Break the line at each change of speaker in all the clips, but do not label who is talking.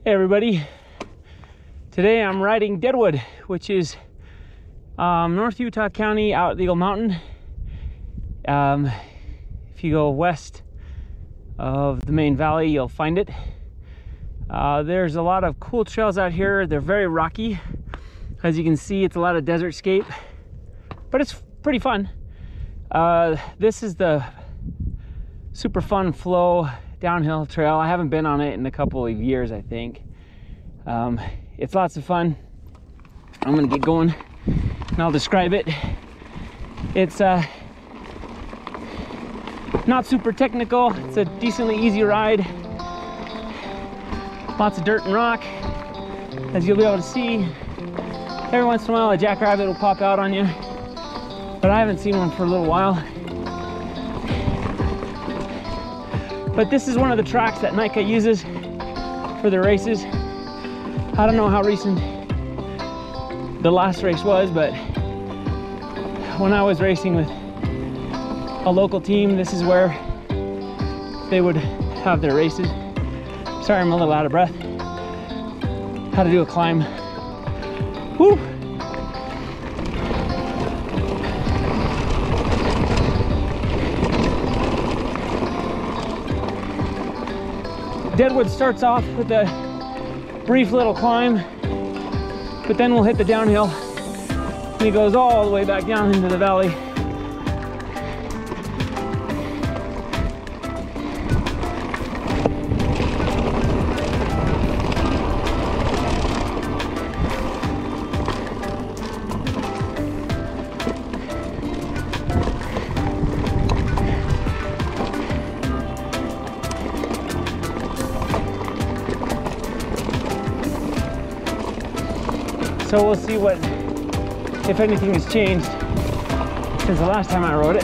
Hey everybody, today I'm riding Deadwood, which is North Utah County out at Eagle Mountain. If you go west of the main valley, you'll find it. There's a lot of cool trails out here. They're very rocky. As you can see, it's a lot of desert scape, but it's pretty fun. This is the super fun flow downhill trail. I haven't been on it in a couple of years, I think. It's lots of fun. I'm gonna get going and I'll describe it. It's not super technical. It's a decently easy ride. Lots of dirt and rock, as you'll be able to see. Every once in a while a jackrabbit will pop out on you, but I haven't seen one for a little while. But this is one of the tracks that Nike uses for their races. I don't know how recent the last race was, but when I was racing with a local team, this is where they would have their races. Sorry, I'm a little out of breath. How to do a climb. Woo! Deadwood starts off with a brief little climb, but then we'll hit the downhill and it goes all the way back down into the valley. So we'll see what, if anything, has changed since the last time I rode it.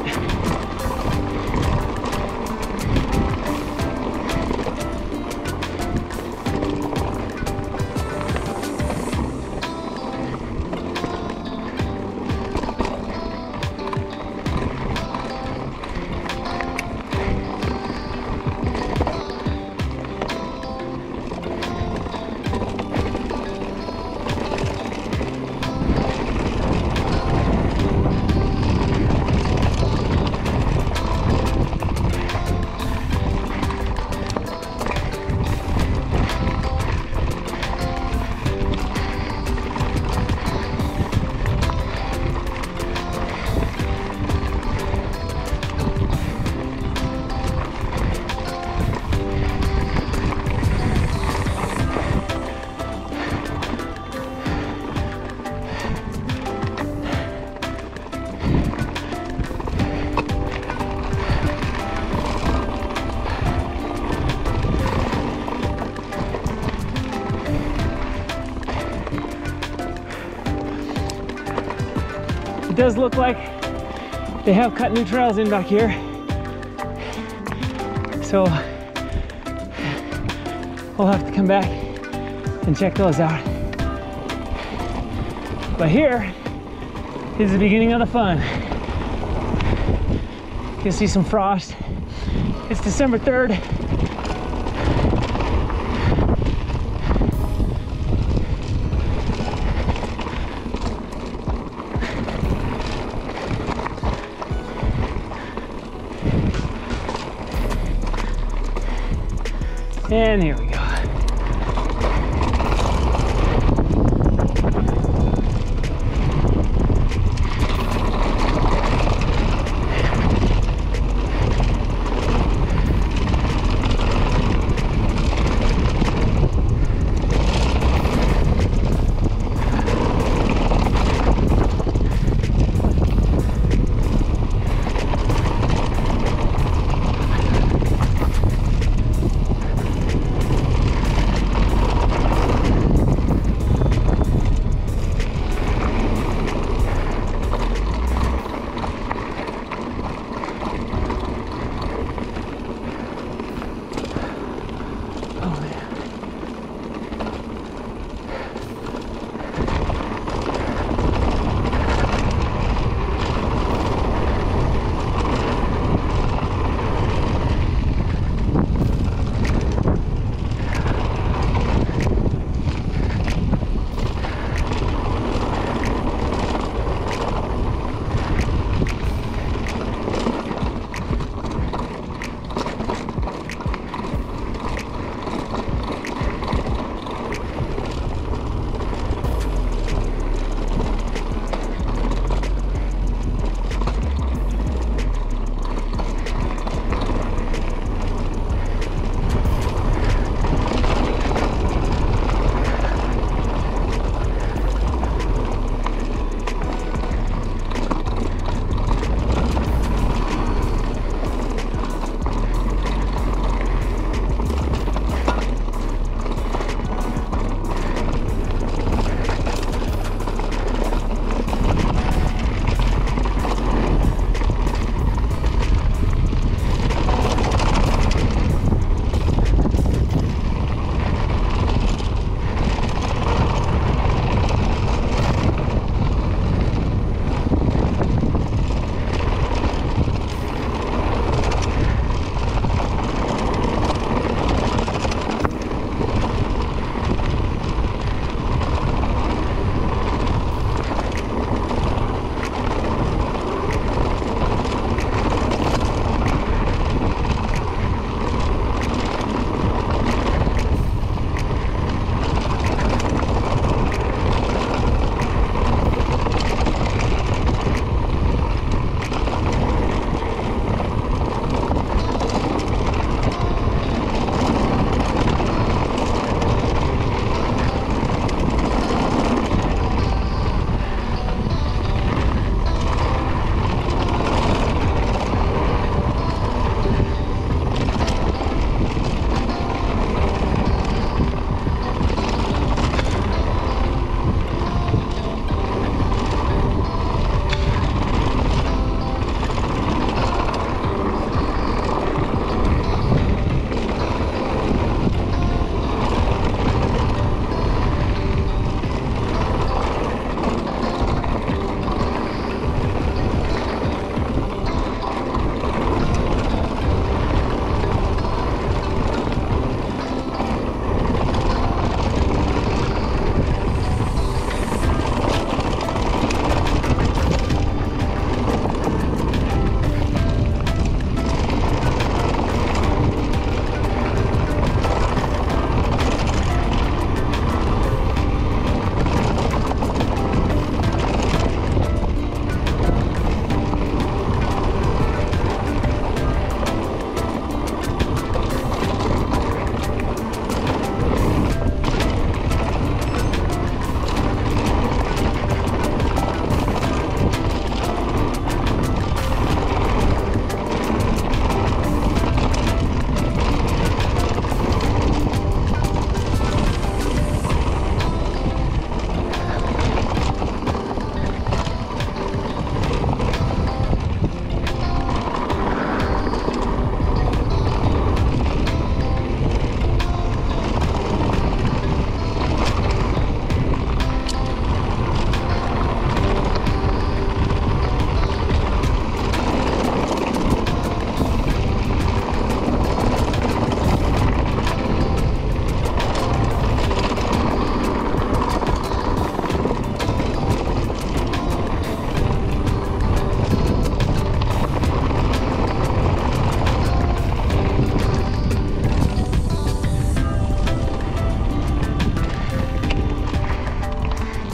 It does look like they have cut new trails in back here, so we'll have to come back and check those out. But here is the beginning of the fun. You'll see some frost. It's December 3rd. And here we go.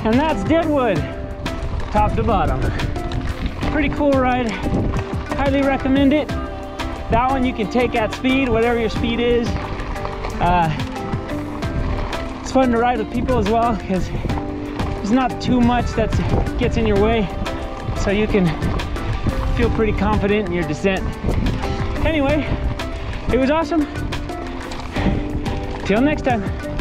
And that's Deadwood, top to bottom. Pretty cool ride, highly recommend it. That one you can take at speed, whatever your speed is. It's fun to ride with people as well because there's not too much that gets in your way, so you can feel pretty confident in your descent. Anyway, it was awesome. Till next time.